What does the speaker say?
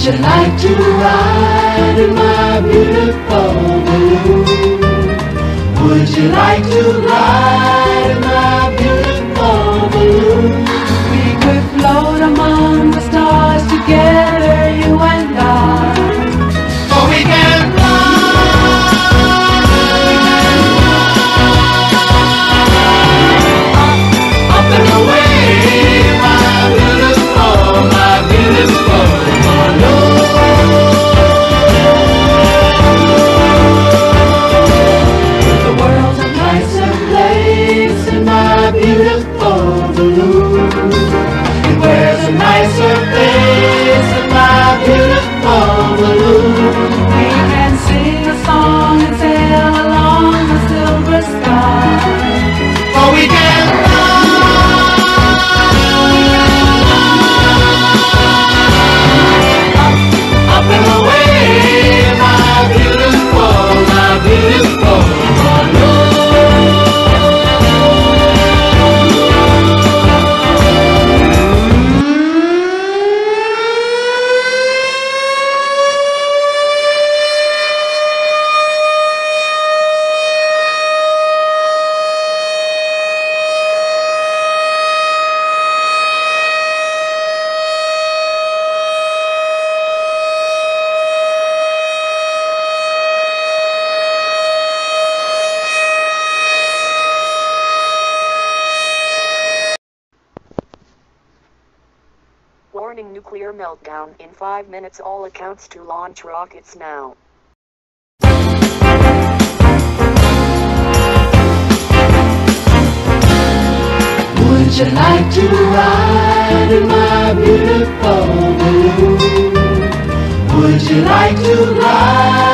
you like to ride in my beautiful balloon? Would you like to ride in my beautiful balloon? We could float among the stars together, you and I. Oh, we can up and away, my beautiful balloon. The world's a nicer place in my beautiful balloon. It wears a nicer face in my beautiful balloon. We can sing a song and sail along the silver sky. Oh, we can up and away, my beautiful balloon. Warning: nuclear meltdown in 5 minutes. All accounts to launch rockets now. Would you like to ride in my beautiful balloon? Would you like to ride